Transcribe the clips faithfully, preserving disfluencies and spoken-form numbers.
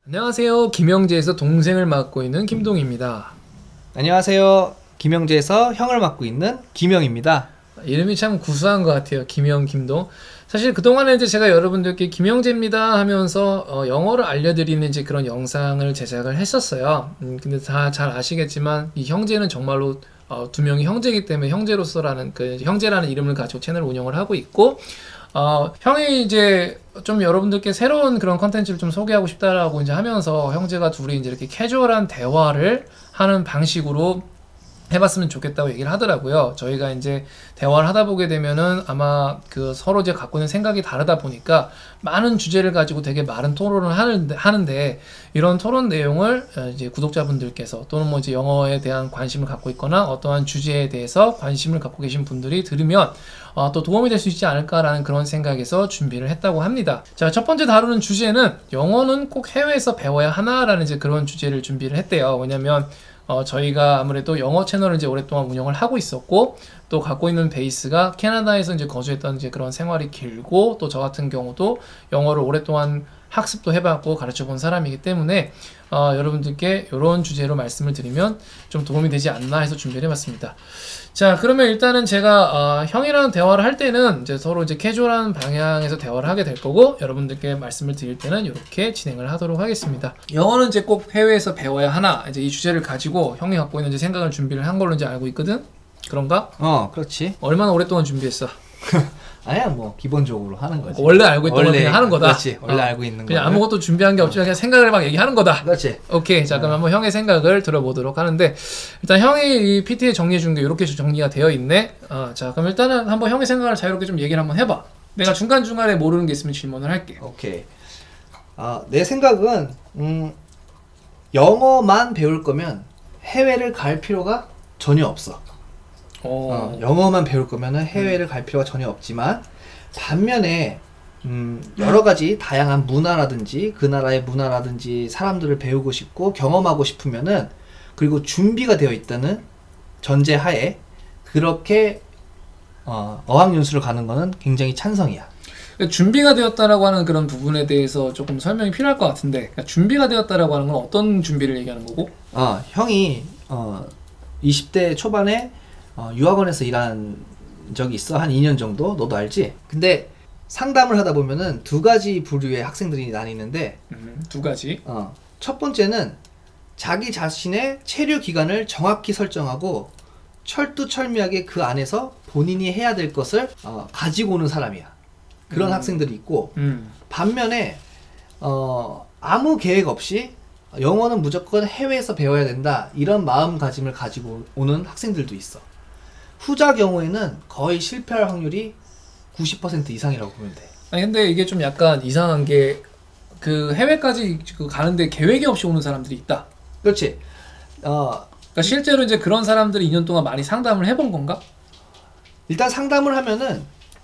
안녕하세요. 김영재에서 동생을 맡고 있는 김동입니다. 안녕하세요. 김영재에서 형을 맡고 있는 김영입니다. 이름이 참 구수한 것 같아요. 김영, 김동. 사실 그동안에 이제 제가 여러분들께 김영재입니다 하면서 어, 영어를 알려드리는 이제 그런 영상을 제작을 했었어요. 음, 근데 다 잘 아시겠지만 이 형제는 정말로 어, 두 명이 형제이기 때문에 형제로서라는 그 형제라는 이름을 가지고 채널 운영을 하고 있고, 어, 형이 이제 좀 여러분들께 새로운 그런 컨텐츠를 좀 소개하고 싶다라고 이제 하면서 형제가 둘이 이제 이렇게 캐주얼한 대화를 하는 방식으로 해봤으면 좋겠다고 얘기를 하더라고요. 저희가 이제 대화를 하다 보게 되면은 아마 그 서로 이제 갖고 있는 생각이 다르다 보니까 많은 주제를 가지고 되게 많은 토론을 하는데, 하는데 이런 토론 내용을 이제 구독자분들께서 또는 뭐 이제 영어에 대한 관심을 갖고 있거나 어떠한 주제에 대해서 관심을 갖고 계신 분들이 들으면 어, 또 도움이 될 수 있지 않을까라는 그런 생각에서 준비를 했다고 합니다. 자, 첫 번째 다루는 주제는 영어는 꼭 해외에서 배워야 하나라는 이제 그런 주제를 준비를 했대요. 왜냐면 어, 저희가 아무래도 영어 채널을 이제 오랫동안 운영을 하고 있었고, 또 갖고 있는 베이스가 캐나다에서 이제 거주했던 이제 그런 생활이 길고, 또 저 같은 경우도 영어를 오랫동안 학습도 해봤고 가르쳐 본 사람이기 때문에 어, 여러분들께 이런 주제로 말씀을 드리면 좀 도움이 되지 않나 해서 준비를 해봤습니다. 자, 그러면 일단은 제가 어, 형이랑 대화를 할 때는 이제 서로 이제 캐주얼한 방향에서 대화를 하게 될 거고, 여러분들께 말씀을 드릴 때는 이렇게 진행을 하도록 하겠습니다. 영어는 이제 꼭 해외에서 배워야 하나, 이제 이 주제를 가지고 형이 갖고 있는 이제 생각을 준비를 한 걸로 이제 알고 있거든. 그런가? 어, 그렇지. 얼마나 오랫동안 준비했어? 아니야, 뭐 기본적으로 하는 거지. 원래 알고 있던 거 그냥 하는 거다. 그렇지. 원래 어. 알고 있는 거. 그냥 아무것도 준비한 게 없지만 그냥 생각을 막 얘기하는 거다. 그렇지. 오케이. 자, 그럼 한번 형의 생각을 들어보도록 하는데, 일단 형이 이 피티에 정리해 준 게 이렇게 정리가 되어 있네. 어, 자, 그럼 일단은 한번 형의 생각을 자유롭게 좀 얘기를 한번 해봐. 내가 중간중간에 모르는 게 있으면 질문을 할게. 오케이. 아, 내 생각은 음, 영어만 배울 거면 해외를 갈 필요가 전혀 없어. 어, 영어만 배울 거면은 해외를 음. 갈 필요가 전혀 없지만, 반면에 음, 여러 가지 다양한 문화라든지 그 나라의 문화라든지 사람들을 배우고 싶고 경험하고 싶으면은, 그리고 준비가 되어 있다는 전제하에 그렇게 어, 어학연수를 가는 거는 굉장히 찬성이야. 그러니까 준비가 되었다라고 하는 그런 부분에 대해서 조금 설명이 필요할 것 같은데, 그러니까 준비가 되었다라고 하는 건 어떤 준비를 얘기하는 거고? 어, 형이 어, 이십 대 초반에 어, 유학원에서 일한 적이 있어. 한 이 년 정도. 너도 알지? 근데 상담을 하다 보면은 두 가지 부류의 학생들이 나뉘는데, 음, 두 가지. 어, 첫 번째는 자기 자신의 체류 기간을 정확히 설정하고 철두철미하게 그 안에서 본인이 해야 될 것을 어, 가지고 오는 사람이야. 그런 음. 학생들이 있고, 음. 반면에 어, 아무 계획 없이 영어는 무조건 해외에서 배워야 된다, 이런 마음가짐을 가지고 오는 학생들도 있어. 후자 경우에는 거의 실패할 확률이 구십 퍼센트 이상이라고 보면 돼. 아니 근데 이게 좀 약간 이상한 게, 그 해외까지 가는데 계획이 없이 오는 사람들이 있다. 그렇지. 어, 그러니까 실제로 이제 그런 사람들이 이 년 동안 많이 상담을 해본 건가? 일단 상담을 하면은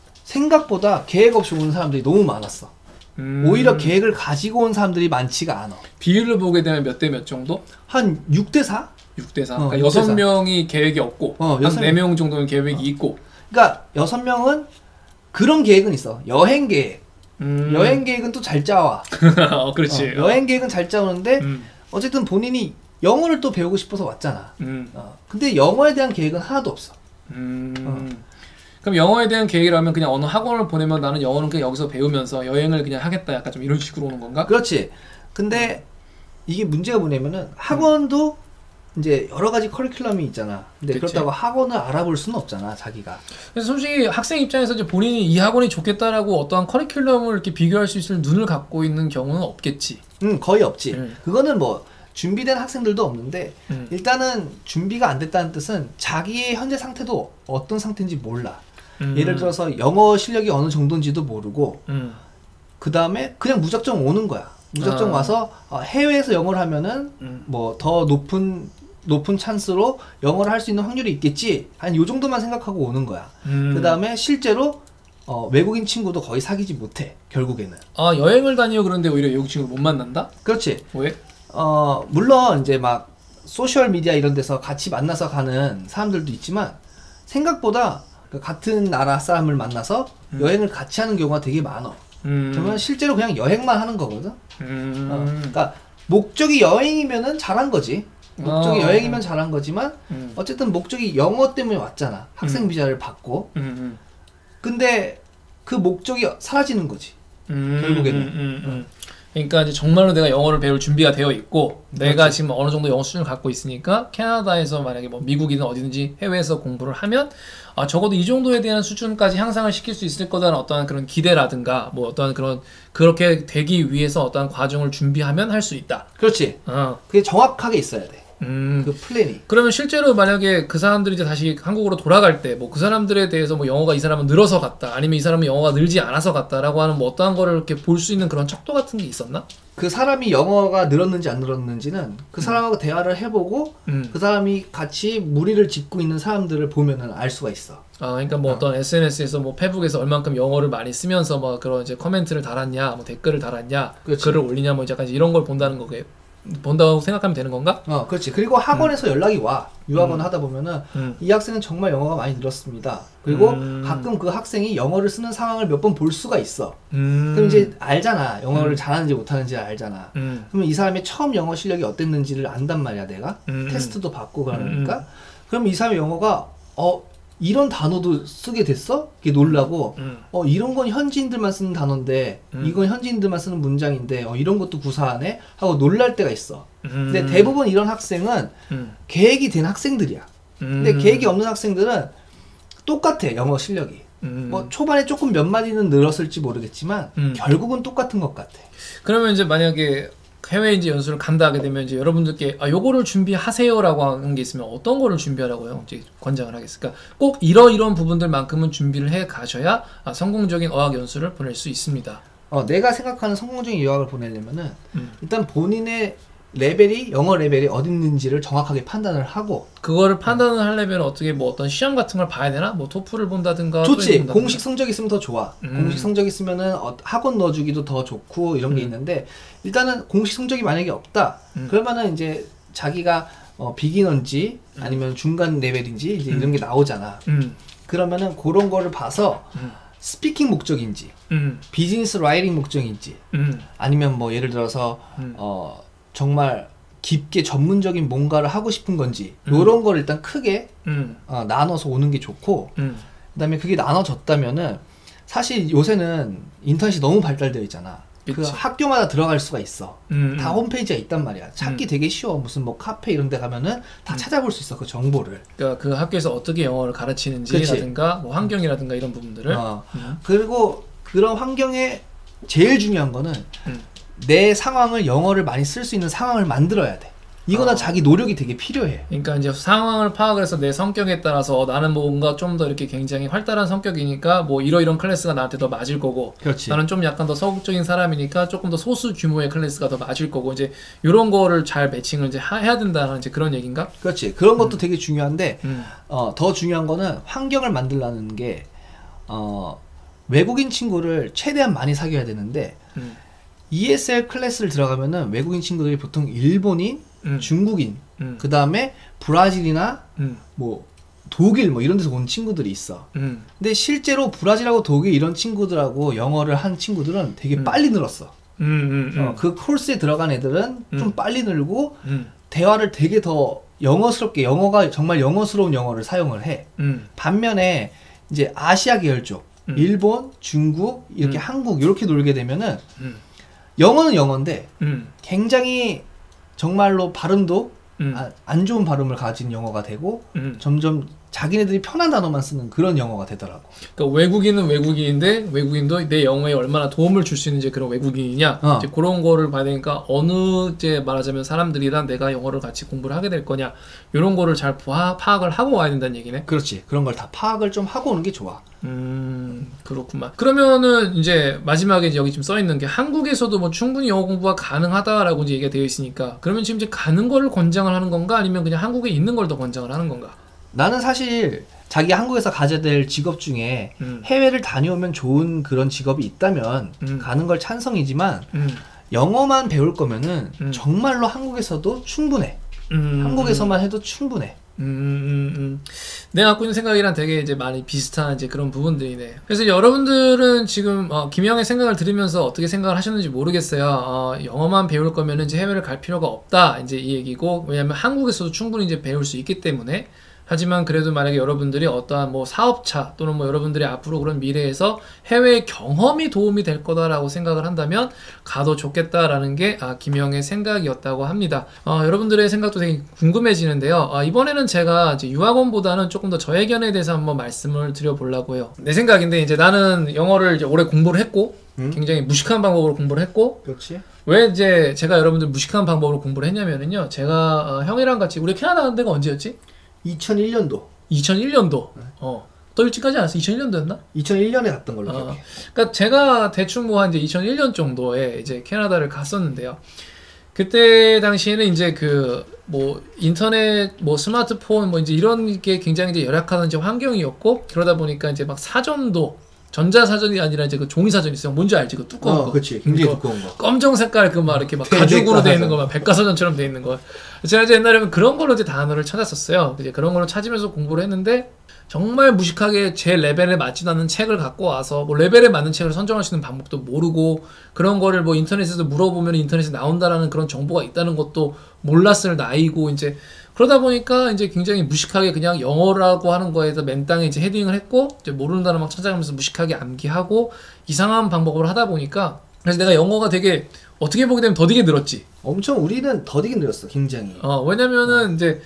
생각보다 계획 없이 오는 사람들이 너무 많았어. 음... 오히려 계획을 가지고 온 사람들이 많지가 않아. 비율을 보게 되면 몇 대 몇 정도? 한 육 대 사? 육 대 사. 어, 그러니까 여섯 명이 계획이 없고, 어, 한 네 명 정도는 계획이 어. 있고. 그러니까 여섯 명은 그런 계획은 있어. 여행 계획. 음... 여행 계획은 또 잘 짜와. 어, 그렇지. 어, 여행 계획은 잘 짜오는데, 음. 어쨌든 본인이 영어를 또 배우고 싶어서 왔잖아. 음. 어, 근데 영어에 대한 계획은 하나도 없어. 음... 어. 그럼 영어에 대한 계획이라면 그냥 어느 학원을 보내면 나는 영어는 그냥 여기서 배우면서 여행을 그냥 하겠다, 약간 좀 이런 식으로 오는 건가? 그렇지. 근데 이게 문제가 뭐냐면은 학원도 음. 이제 여러 가지 커리큘럼이 있잖아. 근데 그치? 그렇다고 학원을 알아볼 수는 없잖아, 자기가. 그래서 솔직히 학생 입장에서 이제 본인이 이 학원이 좋겠다라고 어떠한 커리큘럼을 이렇게 비교할 수 있을 눈을 갖고 있는 경우는 없겠지. 응, 거의 없지. 음. 그거는 뭐 준비된 학생들도 없는데, 음. 일단은 준비가 안 됐다는 뜻은 자기의 현재 상태도 어떤 상태인지 몰라. 음. 예를 들어서 영어 실력이 어느 정도인지도 모르고, 음. 그 다음에 그냥 무작정 오는 거야. 무작정 아. 와서 어, 해외에서 영어를 하면은 음. 뭐 더 높은 높은 찬스로 영어를 할 수 있는 확률이 있겠지, 한 요 정도만 생각하고 오는 거야. 음. 그 다음에 실제로 어, 외국인 친구도 거의 사귀지 못해, 결국에는. 아, 여행을 다니고 그런데 오히려 외국 친구를 못 만난다? 그렇지. 왜? 어, 물론 이제 막 소셜 미디어 이런 데서 같이 만나서 가는 사람들도 있지만, 생각보다 같은 나라 사람을 만나서 음. 여행을 같이 하는 경우가 되게 많아. 음. 그러면 실제로 그냥 여행만 하는 거거든. 음. 어, 그러니까 목적이 여행이면은 잘한 거지. 목적이 어. 여행이면 잘한 거지만 음. 어쨌든 목적이 영어 때문에 왔잖아. 학생 음. 비자를 받고. 음, 음. 근데 그 목적이 사라지는 거지. 음, 결국에는. 음, 음, 음. 그러니까 이제 정말로 내가 영어를 배울 준비가 되어 있고 그렇지. 내가 지금 어느 정도 영어 수준을 갖고 있으니까 캐나다에서 만약에 뭐 미국이든 어디든지 해외에서 공부를 하면 아 적어도 이 정도에 대한 수준까지 향상을 시킬 수 있을 거다라는 어떠한 그런 기대라든가 뭐 어떠한 그런 그렇게 되기 위해서 어떠한 과정을 준비하면 할 수 있다. 그렇지. 어. 그게 정확하게 있어야 돼. 음. 그 플랜이. 그러면 실제로 만약에 그 사람들이 이제 다시 한국으로 돌아갈 때 뭐 그 사람들에 대해서 뭐 영어가 이 사람은 늘어서 갔다 아니면 이 사람은 영어가 늘지 않아서 갔다라고 하는 뭐 어떠한 거를 이렇게 볼 수 있는 그런 척도 같은 게 있었나? 그 사람이 영어가 늘었는지 안 늘었는지는 그 사람하고 음. 대화를 해보고 음. 그 사람이 같이 무리를 짓고 있는 사람들을 보면은 알 수가 있어. 아, 그러니까 뭐 어. 어떤 에스엔에스에서 뭐 페북에서 얼만큼 영어를 많이 쓰면서 뭐 그런 이제 코멘트를 달았냐, 뭐 댓글을 달았냐, 그렇지. 글을 올리냐, 뭐 약간 이런 걸 본다는 거게 본다고 생각하면 되는 건가? 어, 그렇지. 그리고 학원에서 음. 연락이 와. 유학원 음. 하다 보면은 음. 이 학생은 정말 영어가 많이 늘었습니다. 그리고 음. 가끔 그 학생이 영어를 쓰는 상황을 몇 번 볼 수가 있어. 음. 그럼 이제 알잖아. 영어를 음. 잘하는지 못하는지 알잖아. 음. 그러면 이 사람의 처음 영어 실력이 어땠는지를 안단 말이야, 내가. 음. 테스트도 받고 그러니까. 음. 그럼 이 사람의 영어가 어 이런 단어도 쓰게 됐어? 이게 놀라고 음. 어 이런 건 현지인들만 쓰는 단어인데 음. 이건 현지인들만 쓰는 문장인데 어 이런 것도 구사하네? 하고 놀랄 때가 있어. 음. 근데 대부분 이런 학생은 음. 계획이 된 학생들이야. 음. 근데 계획이 없는 학생들은 똑같아, 영어 실력이. 음. 뭐 초반에 조금 몇 마디는 늘었을지 모르겠지만 음. 결국은 똑같은 것 같아. 그러면 이제 만약에 해외 이제 연수를 간다 하게 되면 이제 여러분들께 아 요거를 준비하세요라고 하는 게 있으면 어떤 거를 준비하라고요? 이제 권장을 하겠습니까? 꼭 이러이러한 부분들만큼은 준비를 해 가셔야 아, 성공적인 어학 연수를 보낼 수 있습니다. 어, 내가 생각하는 성공적인 유학을 보내려면은 음. 일단 본인의 레벨이 영어 레벨이 어디 있는지를 정확하게 판단을 하고 그거를 판단을 하려면 어떻게 뭐 어떤 시험 같은 걸 봐야 되나? 뭐 토플을 본다든가 좋지. 공식 성적 있으면 더 좋아. 음. 공식 성적 있으면은 어, 학원 넣어주기도 더 좋고 이런 게 음. 있는데 일단은 공식 성적이 만약에 없다. 음. 그러면은 이제 자기가 어, 비기너인지 음. 아니면 중간 레벨인지 이제 음. 이런 게 나오잖아. 음. 그러면은 그런 거를 봐서 음. 스피킹 목적인지 음. 비즈니스 라이팅 목적인지 음. 아니면 뭐 예를 들어서 음. 어 정말 깊게 전문적인 뭔가를 하고 싶은 건지 음. 요런 걸 일단 크게 음. 어, 나눠서 오는 게 좋고 음. 그다음에 그게 나눠졌다면은 사실 요새는 인터넷이 너무 발달되어 있잖아. 그치. 그 학교마다 들어갈 수가 있어. 음. 다 홈페이지가 있단 말이야. 찾기 음. 되게 쉬워. 무슨 뭐 카페 이런 데 가면은 다 음. 찾아볼 수 있어. 그 정보를. 그러니까 그 학교에서 어떻게 영어를 가르치는지라든가 뭐 환경이라든가 이런 부분들을 어. 음. 그리고 그런 환경에 제일 중요한 거는 음. 내 상황을 영어를 많이 쓸 수 있는 상황을 만들어야 돼. 이거는 어. 자기 노력이 되게 필요해. 그러니까 이제 상황을 파악을 해서 내 성격에 따라서 어, 나는 뭔가 좀 더 이렇게 굉장히 활달한 성격이니까 뭐 이러이런 클래스가 나한테 더 맞을 거고 그렇지. 나는 좀 약간 더 서구적인 사람이니까 조금 더 소수 규모의 클래스가 더 맞을 거고 이제 이런 거를 잘 매칭을 이제 하, 해야 된다는 이제 그런 얘기인가? 그렇지. 그런 것도 음. 되게 중요한데 음. 어, 더 중요한 거는 환경을 만들라는 게 어, 외국인 친구를 최대한 많이 사귀어야 되는데 음. 이에스엘 클래스를 들어가면은 외국인 친구들이 보통 일본인, 음. 중국인, 음. 그 다음에 브라질이나 음. 뭐 독일 뭐 이런 데서 온 친구들이 있어. 음. 근데 실제로 브라질하고 독일 이런 친구들하고 영어를 한 친구들은 되게 음. 빨리 늘었어. 음, 음, 음. 어, 그 코스에 들어간 애들은 음. 좀 빨리 늘고 음. 대화를 되게 더 영어스럽게 영어가 정말 영어스러운 영어를 사용을 해. 음. 반면에 이제 아시아 계열 쪽 음. 일본, 중국, 이렇게 음. 한국 이렇게 놀게 되면은 음. 영어는 영어인데 음. 굉장히 정말로 발음도 음. 아, 안 좋은 발음을 가진 영어가 되고 음. 점점 자기네들이 편한 단어만 쓰는 그런 영어가 되더라고. 그러니까 외국인은 외국인인데 외국인도 내 영어에 얼마나 도움을 줄 수 있는지 그런 외국인이냐 어. 이제 그런 거를 봐야 되니까 어느 이제 말하자면 사람들이랑 내가 영어를 같이 공부를 하게 될 거냐 이런 거를 잘 파, 파악을 하고 와야 된다는 얘기네. 그렇지. 그런 걸 다 파악을 좀 하고 오는 게 좋아. 음 그렇구만. 그러면은 이제 마지막에 이제 여기 지금 써 있는 게 한국에서도 뭐 충분히 영어 공부가 가능하다라고 이제 얘기가 되어 있으니까 그러면 지금 이제 가는 거를 권장을 하는 건가 아니면 그냥 한국에 있는 걸 더 권장을 하는 건가? 나는 사실 자기 한국에서 가져야 될 직업 중에 음. 해외를 다녀오면 좋은 그런 직업이 있다면 음. 가는 걸 찬성이지만 음. 영어만 배울 거면은 음. 정말로 한국에서도 충분해. 음. 한국에서만 해도 충분해. 음, 음, 음. 내가 갖고 있는 생각이랑 되게 이제 많이 비슷한 이제 그런 부분들이네. 그래서 여러분들은 지금 어, 김영의 생각을 들으면서 어떻게 생각을 하셨는지 모르겠어요. 어, 영어만 배울 거면은 이제 해외를 갈 필요가 없다 이제 이 얘기고, 왜냐면 한국에서도 충분히 이제 배울 수 있기 때문에. 하지만 그래도 만약에 여러분들이 어떠한 뭐 사업차 또는 뭐 여러분들이 앞으로 그런 미래에서 해외 경험이 도움이 될 거다라고 생각을 한다면 가도 좋겠다라는 게 아, 김영의 생각이었다고 합니다. 어, 여러분들의 생각도 되게 궁금해지는데요. 아, 이번에는 제가 이제 유학원보다는 조금 더 저의 견해에 대해서 한번 말씀을 드려보려고 해요. 내 생각인데 이제 나는 영어를 이제 오래 공부를 했고 음? 굉장히 무식한 방법으로 공부를 했고, 그렇지. 왜 이제 제가 여러분들 무식한 방법으로 공부를 했냐면은요, 제가 어, 형이랑 같이 우리 캐나다 간 데가 언제였지? 이천일 년도. 이천일 년도. 네. 어. 더 일찍 가지 않았어? 이천일 년도였나? 이천일 년에 갔던 걸로 기억해. 어. 그러니까 제가 대충 뭐 한 이제 이천일 년 정도에 이제 캐나다를 갔었는데요. 그때 당시에는 이제 그 뭐 인터넷, 뭐 스마트폰, 뭐 이제 이런 게 굉장히 이제 열악한 이제 환경이었고, 그러다 보니까 이제 막 사전도 전자사전이 아니라 이제 그 종이사전 있어요. 뭔지 알지? 그 두꺼운 어, 거. 그치. 굉장히 두꺼운 거. 검정 색깔 그 막 이렇게 막 가죽으로 돼 있는 거, 막 백과사전처럼 돼 있는 거. 제가 이제 옛날에는 그런 걸로 이제 단어를 찾았었어요. 이제 그런 걸로 찾으면서 공부를 했는데, 정말 무식하게 제 레벨에 맞지도 않는 책을 갖고 와서 뭐 레벨에 맞는 책을 선정할 수 있는 방법도 모르고, 그런 거를 뭐 인터넷에서 물어보면 인터넷에 나온다라는 그런 정보가 있다는 것도 몰랐을 나이고, 이제 그러다 보니까 이제 굉장히 무식하게 그냥 영어라고 하는 거에서 맨땅에 이제 헤딩을 했고, 이제 모르는 단어 막 찾아가면서 무식하게 암기하고 이상한 방법으로 하다 보니까, 그래서 내가 영어가 되게 어떻게 보게 되면 더디게 늘었지. 엄청 우리는 더디게 늘었어, 굉장히. 어, 왜냐면은 어. 이제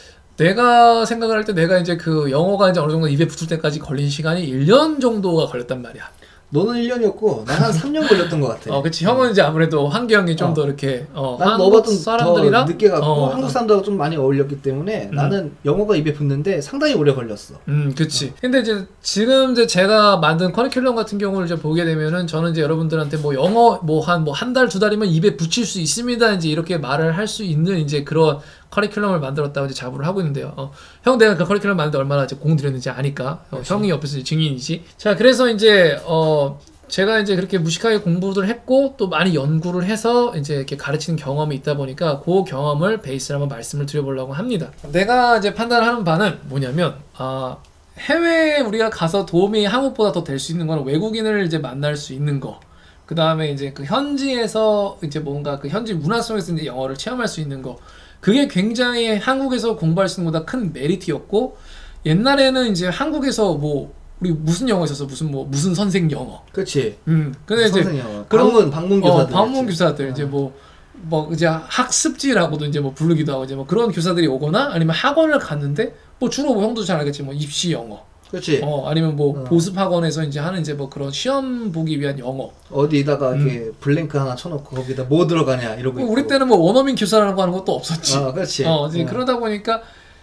내가 생각을 할 때 내가 이제 그 영어가 이제 어느 정도 입에 붙을 때까지 걸린 시간이 일 년 정도가 걸렸단 말이야. 너는 일 년이었고 난 한 삼 년 걸렸던 것 같아. 어, 그치. 형은 이제 아무래도 환경이 좀 더 어. 이렇게 어, 난 너보다 좀 사람들이랑 더 늦게 갔고 어, 한국 사람들하고 좀 많이 어울렸기 때문에 음. 나는 영어가 입에 붙는데 상당히 오래 걸렸어. 음, 그치. 어. 근데 이제 지금 이제 제가 만든 커리큘럼 같은 경우를 이제 보게 되면은, 저는 이제 여러분들한테 뭐 영어 뭐 한 뭐 한 달 두 달이면 입에 붙일 수 있습니다, 이제 이렇게 말을 할 수 있는 이제 그런 커리큘럼을 만들었다고 이제 자부를 하고 있는데요. 어, 형 내가 그 커리큘럼 만드는데 얼마나 이제 공 들였는지 아니까. 어, 형이 옆에서 증인이지. 자, 그래서 이제 어 제가 이제 그렇게 무식하게 공부를 했고 또 많이 연구를 해서 이제 이렇게 가르치는 경험이 있다 보니까 그 경험을 베이스로 한번 말씀을 드려보려고 합니다. 내가 이제 판단하는 바는 뭐냐면, 아, 해외에 우리가 가서 도움이 한국보다 더 될 수 있는 건 외국인을 이제 만날 수 있는 거. 그 다음에 이제 그 현지에서 이제 뭔가 그 현지 문화 속에서 이제 영어를 체험할 수 있는 거. 그게 굉장히 한국에서 공부할 수 있는 것보다 큰 메리트였고, 옛날에는 이제 한국에서 뭐 우리 무슨 영어 있었어? 무슨 뭐 무슨 선생 영어. 그렇지. 음. 근데 이제 그런 방문 방문 교사들. 어, 방문 교사들 이제 뭐뭐 뭐 이제 학습지라고도 이제 뭐 부르기도 하고, 이제 뭐 그런 교사들이 오거나, 아니면 학원을 갔는데 뭐 주로 뭐 형도 잘 알겠지, 뭐 입시 영어. 그렇지. 어, 아니면 뭐 어. 보습 학원에서 이제 하는 이제 뭐 그런 시험 보기 위한 영어. 어디다가 음. 이렇게 블랭크 하나 쳐놓고 거기다 뭐 들어가냐 이러고. 우리 있고. 때는 뭐 원어민 교사라는 거 하는 것도 없었지. 어, 그렇지. 어, 이제 어. 그러다 보니까.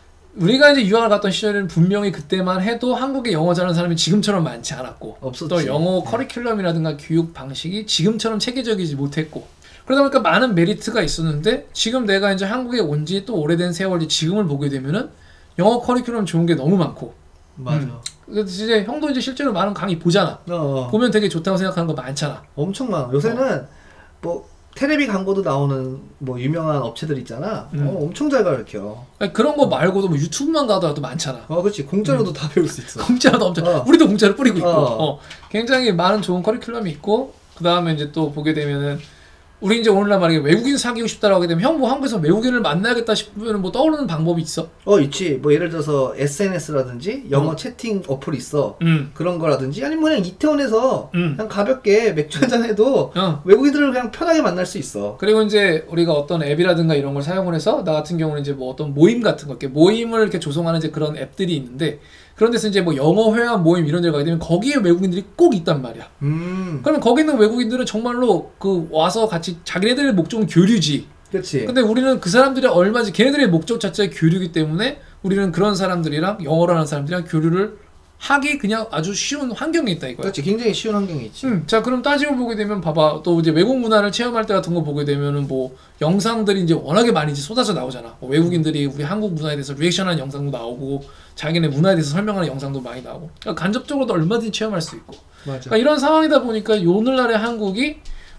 우리가 이제 유학을 갔던 시절에는 분명히 그때만 해도 한국에 영어 잘하는 사람이 지금처럼 많지 않았고, 없었지. 또 영어 커리큘럼이라든가 교육 방식이 지금처럼 체계적이지 못했고, 그러다 보니까 많은 메리트가 있었는데, 지금 내가 이제 한국에 온 지 또 오래된 세월이 지금을 보게 되면은 영어 커리큘럼 좋은 게 너무 많고. 맞아. 음. 그래서 이제 형도 이제 실제로 많은 강의 보잖아. 어. 보면 되게 좋다고 생각하는 거 많잖아. 엄청 많아. 요새는 어. 뭐 텔레비 광고도 나오는 뭐 유명한 업체들 있잖아. 음. 어, 엄청 잘 가르쳐. 아니, 그런 거 말고도 뭐 유튜브만 가더라도 많잖아. 어, 그렇지. 공짜로도 음. 다 배울 수 있어. 공짜로도 엄청. 어. 우리도 공짜로 뿌리고 있고. 어. 어. 굉장히 많은 좋은 커리큘럼이 있고, 그 다음에 이제 또 보게 되면은, 우리 이제 오늘날 만약에 외국인 사귀고 싶다라고 하게 되면, 형 뭐 한국에서 외국인을 만나야겠다 싶으면 뭐 떠오르는 방법이 있어? 어, 있지. 뭐 예를 들어서 에스엔에스라든지 영어 어. 채팅 어플이 있어. 음. 그런 거라든지, 아니면 그냥 이태원에서 음. 그냥 가볍게 맥주 한잔 해도 어. 외국인들을 그냥 편하게 만날 수 있어. 그리고 이제 우리가 어떤 앱이라든가 이런 걸 사용을 해서, 나 같은 경우는 이제 뭐 어떤 모임 같은 거, 이렇게 모임을 이렇게 조성하는 이제 그런 앱들이 있는데, 그런 데서 이제 뭐 영어 회화 모임 이런 데 가게 되면 거기에 외국인들이 꼭 있단 말이야. 음. 그러면 거기 있는 외국인들은 정말로 그 와서 같이 자기네들의 목적은 교류지. 그렇지. 근데 우리는 그 사람들이 얼마지, 걔네들의 목적 자체가 교류이기 때문에 우리는 그런 사람들이랑, 영어를 하는 사람들이랑 교류를 하기 그냥 아주 쉬운 환경에 있다 이거야. 그렇지. 굉장히 쉬운 환경에 있지. 음, 자, 그럼 따지고 보게 되면 봐봐. 또 이제 외국 문화를 체험할 때 같은 거 보게 되면은 뭐 영상들이 이제 워낙에 많이 이제 쏟아져 나오잖아. 뭐 외국인들이 우리 한국 문화에 대해서 리액션하는 영상도 나오고, 자기네 문화에 대해서 설명하는 영상도 많이 나오고. 그러니까 간접적으로도 얼마든지 체험할 수 있고. 맞아. 그러니까 이런 상황이다 보니까 오늘날의 한국이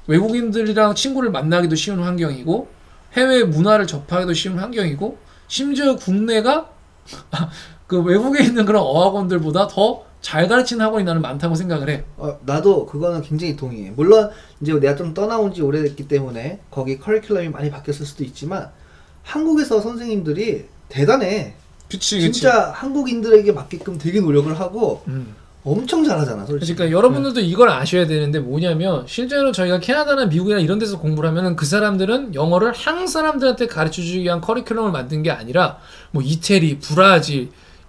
외국인들이랑 친구를 만나기도 쉬운 환경이고, 해외 문화를 접하기도 쉬운 환경이고, 심지어 국내가 그 외국에 있는 그런 어학원들보다 더 잘 가르치는 학원이 나는 많다고 생각을 해. 어, 나도 그거는 굉장히 동의해. 물론 이제 내가 좀 떠나온 지 오래됐기 때문에 거기 커리큘럼이 많이 바뀌었을 수도 있지만 한국에서 선생님들이 대단해. 그치, 진짜 그치. 한국인들에게 맞게끔 되게 노력을 하고 음. 엄청 잘하잖아, 솔직히. 그러니까 여러분들도 네. 이걸 아셔야 되는데 뭐냐면 실제로 저희가 캐나다나 미국이나 이런 데서 공부를 하면은 그 사람들은 영어를 한국 사람들한테 가르쳐주기 위한 커리큘럼을 만든 게 아니라 뭐 이태리, 브라질,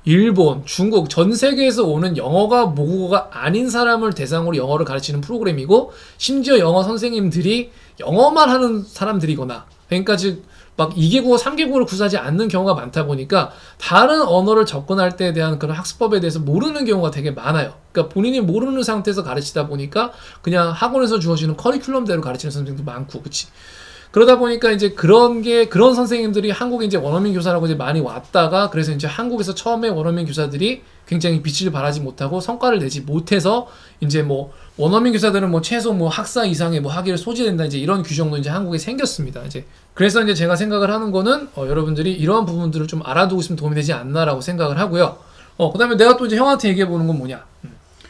일본, 중국 전 세계에서 오는 영어가 모국어가 아닌 사람을 대상으로 영어를 가르치는 프로그램이고 심지어 영어 선생님들이 영어만 하는 사람들이거나 그러니까 즉 막 이 개국어, 삼 개국어를 구사하지 않는 경우가 많다 보니까 다른 언어를 접근할 때에 대한 그런 학습법에 대해서 모르는 경우가 되게 많아요. 그러니까 본인이 모르는 상태에서 가르치다 보니까 그냥 학원에서 주어지는 커리큘럼대로 가르치는 선생님도 많고, 그치? 그러다 보니까 이제 그런 게, 그런 선생님들이 한국에 이제 원어민 교사라고 이제 많이 왔다가 그래서 이제 한국에서 처음에 원어민 교사들이 굉장히 빛을 발하지 못하고 성과를 내지 못해서 이제 뭐 원어민 교사들은 뭐 최소 뭐 학사 이상의 뭐 학위를 소지된다 이제 이런 규정도 이제 한국에 생겼습니다. 이제 그래서 이제 제가 생각을 하는 거는 어, 여러분들이 이러한 부분들을 좀 알아두고 있으면 도움이 되지 않나라고 생각을 하고요. 어, 그 다음에 내가 또 이제 형한테 얘기해 보는 건 뭐냐. 음.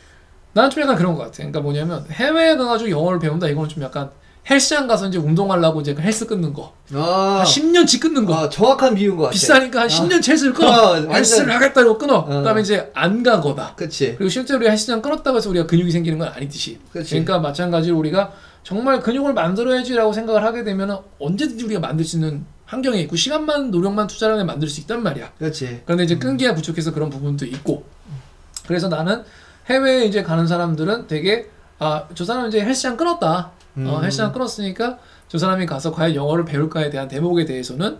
나는 좀 약간 그런 것 같아. 그러니까 뭐냐면 해외에 가가지고 영어를 배운다 이거는 좀 약간 헬스장 가서 이제 운동하려고 이제 헬스 끊는 거. 아, 한 십 년치 끊는 거. 아, 정확한 비유인 것 같아. 비싸니까 한 아. 십 년치 헬스를 끊어. 아, 헬스를 완전... 하겠다고 끊어. 어. 그 다음에 이제 안 가거나. 그치. 그리고 실제로 우리가 헬스장 끊었다고 해서 우리가 근육이 생기는 건 아니듯이. 그치. 그러니까 마찬가지로 우리가 정말 근육을 만들어야지라고 생각을 하게 되면 언제든지 우리가 만들 수 있는 환경에 있고 시간만 노력만 투자하면 만들 수 있단 말이야. 그렇지. 그런데 이제 끈기가 부족해서 그런 부분도 있고. 그래서 나는 해외에 이제 가는 사람들은 되게 아, 저 사람 이제 헬스장 끊었다. 음. 어, 헬스장 끊었으니까 저 사람이 가서 과연 영어를 배울까에 대한 대목에 대해서는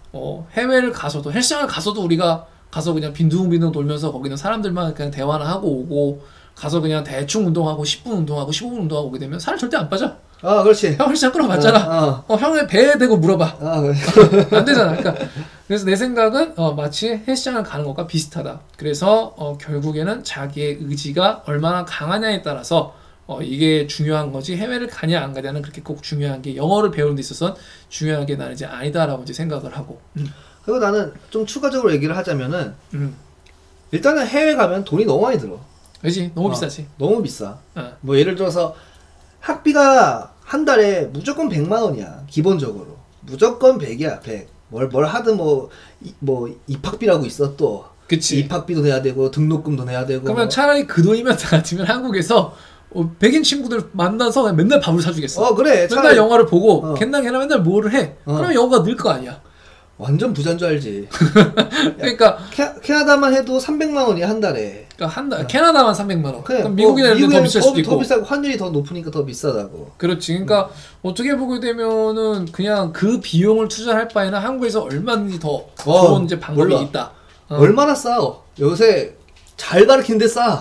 어, 해외를 가서도 헬스장을 가서도 우리가 가서 그냥 빈둥빈둥 돌면서 거기는 사람들만 그냥 대화나 하고 오고 가서 그냥 대충 운동하고 십 분 운동하고 십오 분 운동하고 오게 되면 살 절대 안 빠져. 아, 그렇지. 형 헬스장 끊어봤잖아. 어, 어. 어, 형의 배에 대고 물어봐. 아, 그래. 안 되잖아. 그러니까 그래서 내 생각은 어, 마치 헬스장을 가는 것과 비슷하다. 그래서 어, 결국에는 자기의 의지가 얼마나 강하냐에 따라서 어, 이게 중요한 거지 해외를 가냐 안 가냐는 그렇게 꼭 중요한 게 영어를 배우는 데 있어서는 중요한 게 나는 이제 아니다라고 이제 생각을 하고. 음. 그리고 나는 좀 추가적으로 얘기를 하자면은 음. 일단은 해외 가면 돈이 너무 많이 들어. 그렇지. 너무 어, 비싸지. 너무 비싸. 어. 뭐 예를 들어서 학비가 한 달에 무조건 백만 원이야. 기본적으로. 무조건 백이야. 백. 뭘, 뭘 하든 뭐, 이, 뭐 입학비라고 있어 또. 그치. 입학비도 내야 되고 등록금도 내야 되고. 그러면 뭐. 차라리 그 돈이면 다 같으면 한국에서 어, 백인 친구들 만나서 그냥 맨날 밥을 사주겠어. 어, 그래. 맨날 차라리... 영화를 보고 어. 걔나 걔나 맨날 뭐를 해. 어. 그러면 영어가 늘 거 아니야. 완전 부자인 줄 알지. 그러니까 캐, 캐나다만 해도 삼백만 원이야 한 달에. 그러니까 한 달, 어. 캐나다만 삼백만 원. 그래, 그럼 미국이나 이런 데 더 비쌀 수도 있고. 더 비싸고 환율이 더 높으니까 더 비싸다고. 그렇지. 그러니까 음. 어떻게 보게 되면은 그냥 그 비용을 투자할 바에는 한국에서 얼마든지 더 어, 좋은 이제 방법이 몰라. 있다. 어. 얼마나 싸? 요새 잘 가르치는데 싸.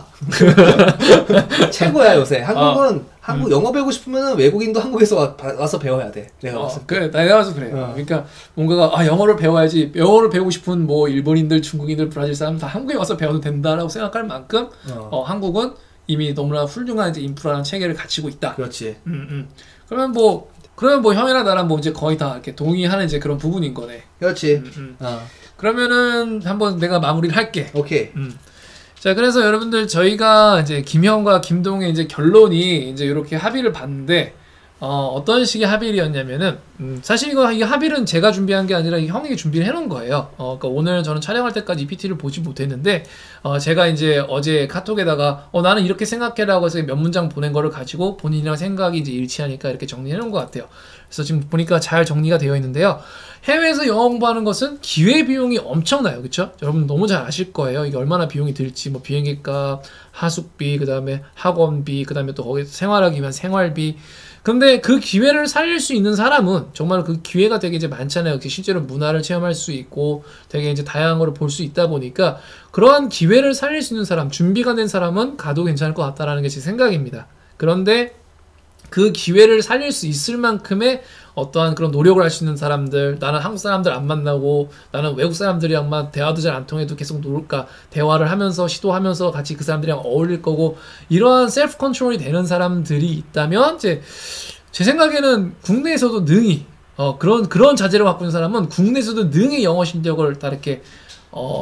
최고야 요새. 한국은 어. 한국 음. 영어 배우고 싶으면 외국인도 한국에서 와, 와서 배워야 돼. 내가 어, 봤을 때. 그래, 내가 봐서 그래. 어. 그러니까 뭔가가 아 영어를 배워야지. 영어를 배우고 싶은 뭐 일본인들, 중국인들, 브라질 사람 다 한국에 와서 배워도 된다라고 생각할 만큼 어. 어, 한국은 이미 너무나 훌륭한 이제 인프라나 체계를 갖추고 있다. 그렇지. 음, 음. 그러면 뭐 그러면 뭐 형이랑 나랑 뭐 이제 거의 다 이렇게 동의하는 이제 그런 부분인 거네. 그렇지. 음, 음. 어. 그러면은 한번 내가 마무리를 할게. 오케이. 음. 자, 그래서 여러분들 저희가 이제 김형과 김동의 이제 결론이 이제 이렇게 합의를 봤는데 어, 어떤 식의 합의였냐면은 음, 사실 이거 이 합의는 제가 준비한 게 아니라 형이 준비를 해놓은 거예요. 어, 그러니까 오늘 저는 촬영할 때까지 이 피티를 보지 못했는데 어, 제가 이제 어제 카톡에다가 어, 나는 이렇게 생각해라고 해서 몇 문장 보낸 거를 가지고 본인이랑 생각이 이제 일치하니까 이렇게 정리해놓은 것 같아요. 그래서 지금 보니까 잘 정리가 되어 있는데요. 해외에서 영어 공부하는 것은 기회 비용이 엄청나요. 그쵸? 여러분 너무 잘 아실 거예요. 이게 얼마나 비용이 들지, 뭐 비행기 값, 하숙비, 그 다음에 학원비, 그 다음에 또 거기 생활하기 위한 생활비. 근데 그 기회를 살릴 수 있는 사람은 정말 그 기회가 되게 이제 많잖아요. 실제로 문화를 체험할 수 있고 되게 이제 다양한 걸 볼 수 있다 보니까 그러한 기회를 살릴 수 있는 사람, 준비가 된 사람은 가도 괜찮을 것 같다라는 게 제 생각입니다. 그런데 그 기회를 살릴 수 있을 만큼의 어떠한 그런 노력을 할 수 있는 사람들, 나는 한국 사람들 안 만나고 나는 외국 사람들이랑만 대화도 잘 안 통해도 계속 놀까 대화를 하면서 시도하면서 같이 그 사람들이랑 어울릴 거고 이러한 셀프 컨트롤이 되는 사람들이 있다면 이제 제 생각에는 국내에서도 능히 어 그런 그런 자질을 갖고 있는 사람은 국내에서도 능히 영어 실력을 다 이렇게 어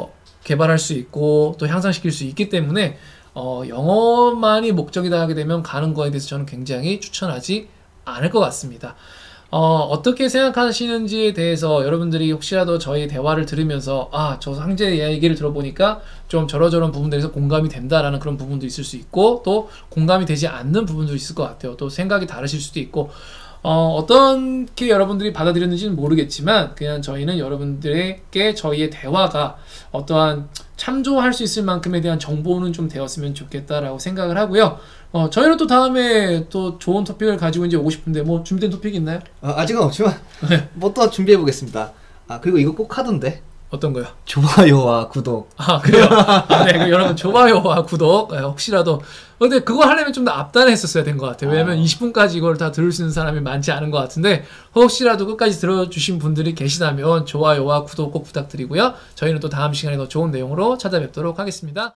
개발할 수 있고 또 향상시킬 수 있기 때문에 어, 영어만이 목적이다 하게 되면 가는 거에 대해서 저는 굉장히 추천하지 않을 것 같습니다. 어, 어떻게 생각하시는지에 대해서 여러분들이 혹시라도 저희 대화를 들으면서 아, 저 상재 얘기를 들어보니까 좀 저러저런 부분들에서 공감이 된다라는 그런 부분도 있을 수 있고 또 공감이 되지 않는 부분도 있을 것 같아요. 또 생각이 다르실 수도 있고 어, 어떻게 여러분들이 받아들였는지는 모르겠지만 그냥 저희는 여러분들에게 저희의 대화가 어떠한 참조할 수 있을 만큼에 대한 정보는 좀 되었으면 좋겠다라고 생각을 하고요. 어, 저희는 또 다음에 또 좋은 토픽을 가지고 이제 오고 싶은데 뭐 준비된 토픽 있나요? 어, 아직은 없지만 뭐 또 준비해 보겠습니다. 아 그리고 이거 꼭 하던데. 어떤 거요? 좋아요와 구독. 아 그래요? 아, 네, 여러분 좋아요와 구독 혹시라도 근데 그거 하려면 좀 더 앞단했었어야 된 것 같아요. 왜냐면 아. 이십 분까지 이걸 다 들을 수 있는 사람이 많지 않은 것 같은데 혹시라도 끝까지 들어주신 분들이 계시다면 좋아요와 구독 꼭 부탁드리고요. 저희는 또 다음 시간에 더 좋은 내용으로 찾아뵙도록 하겠습니다.